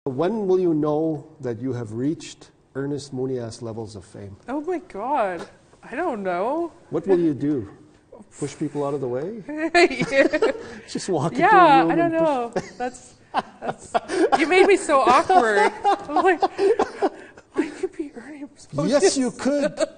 When will you know that you have reached Ernest Monias levels of fame? Oh my God. I don't know. What will you do? Push people out of the way? Yeah. Just walk into a room I don't know. That's you made me so awkward. I'm like, I could be Ernest Monias. Yes, you could.